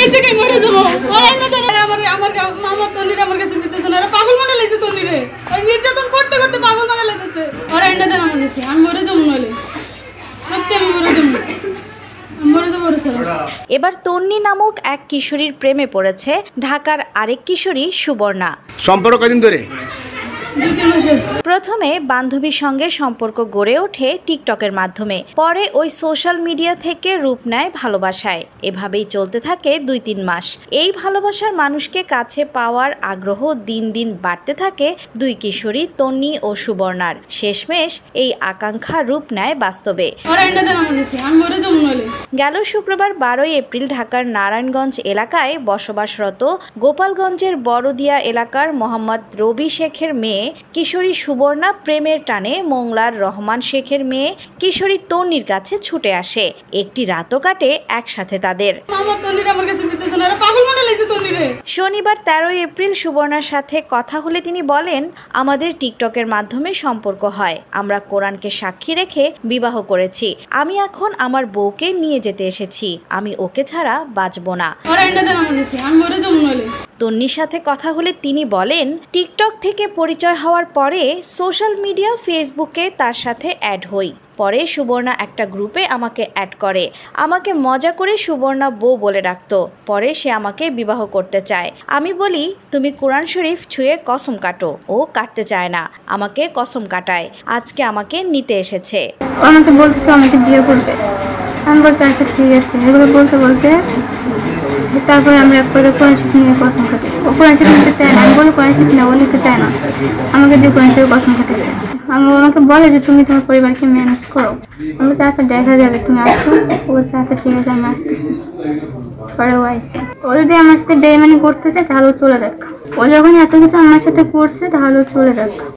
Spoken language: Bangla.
লাইছে কি মরে যাব ওরা না তো আমার তন্দিরে আমার কাছে দিতেছ না পাগল মনে লাইছে তন্দিরে ওই নির্যাতন করতে করতে পাগল মনে লাইতেছে ওরা এন্ডা দেন আমার কাছে আমি মরে যাব নইলে সত্যি আমি মরে যাব। এবার তন্নি নামক এক কিশোরীর প্রেমে পড়েছে ঢাকার আরেক কিশোরী সুবর্ণা। সম্পর্ক কদিন ধরে? প্রথমে বান্ধবীর সঙ্গে সম্পর্ক গড়ে ওঠে টিকটকের মাধ্যমে, পরে ওই সোশ্যাল মিডিয়া থেকে রূপ নেয় ভালোবাসায়। এভাবেই চলতে থাকে ২-৩ মাস। এই ভালোবাসার মানুষকে কাছে পাওয়ার আগ্রহ দিন দিন বাড়তে থাকে দুই কিশোরী তন্নি ও সুবর্ণার। শেষমেশ এই আকাঙ্ক্ষা রূপ নেয় বাস্তবে। গেল শুক্রবার ১২ এপ্রিল ঢাকার নারায়ণগঞ্জ এলাকায় বসবাসরত গোপালগঞ্জের বড়দিয়া এলাকার মোহাম্মদ রবি শেখের মেয়ে কিশোরী সুবর্ণা প্রেমের টানে মোংলার রহমান শেখের মেয়ে কিশোরী তন্নির কাছে ছুটে আসে। একটি রাতও কাটে একসাথে তাদের। শনিবার ১৩ এপ্রিল সুবর্ণার সাথে কথা হলে তিনি বলেন, আমাদের টিকটকের মাধ্যমে সম্পর্ক হয়। আমরা কোরআনকে সাক্ষী রেখে বিবাহ করেছি। আমি এখন আমার বউকে নিয়ে যেতে এসেছি। আমি ওকে ছাড়া বাঁচব না। তন্নির সাথে কথা হলে তিনি বলেন, টিকটক থেকে পরিচয় হওয়ার পরে সোশ্যাল মিডিয়া ফেসবুকে তার সাথে অ্যাড হই। পরে সুবর্ণা একটা গ্রুপে আমাকে অ্যাড করে। আমাকে মজা করে সুবর্ণা বউ বলে ডাকতো। পরে সে আমাকে বিবাহ করতে চায়। আমি বলি, তুমি কোরআন শরীফ ছুঁয়ে কসম কাটো। ও কাটতে চায় না, আমাকে কসম কাটায়। আজকে আমাকে নিতে এসেছে। আমাকে বলতেছে আমাকে বিয়ে করবে। আমি বলছি আচ্ছা ঠিক আছে। এগুলো বলতে বলতে তারপরে আমরা একবারে কোরআন শরীফ নিয়ে কসম কাটি। ও কোরআন শরীফ নিতে চায় না। আমি বলি কোরআন শরীফ না, ও নিতে চায় না। আমাকে দিয়ে কোরআন শরীফ কসম কাটেছে। আমাকে বলে যে তুমি তোমার পরিবারকে ম্যানেজ করো। আমি বলছি আচ্ছা দেখা যাবে, তুমি আসো। ও বলছে আচ্ছা ঠিক আছে আমি আসতেছি। পরে ও আসছে। ও যদি আমার সাথে বেইমানি করতে চায় তাহলে ও চলে যাক। ও যখন এত কিছু আমার সাথে করছে তাহলে ও চলে যাক।